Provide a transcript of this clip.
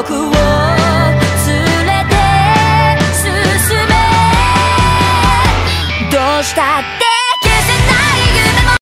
僕を連れて進めどうしたって